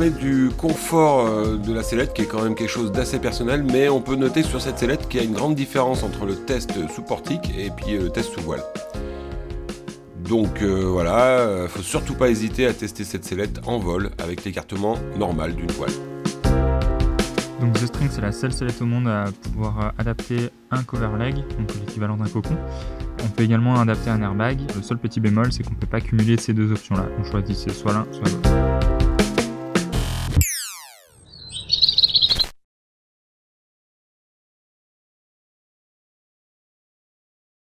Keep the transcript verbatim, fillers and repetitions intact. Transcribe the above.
parler du confort euh, de la sellette, qui est quand même quelque chose d'assez personnel, mais on peut noter sur cette sellette qu'il y a une grande différence entre le test sous portique et puis euh, le test sous voile. Donc euh, voilà, euh, faut surtout pas hésiter à tester cette sellette en vol avec l'écartement normal d'une voile. Donc The String, c'est la seule sellette au monde à pouvoir adapter un cover leg, donc l'équivalent d'un cocon. On peut également adapter un airbag. Le seul petit bémol, c'est qu'on ne peut pas cumuler ces deux options-là. On choisit soit l'un, soit l'autre.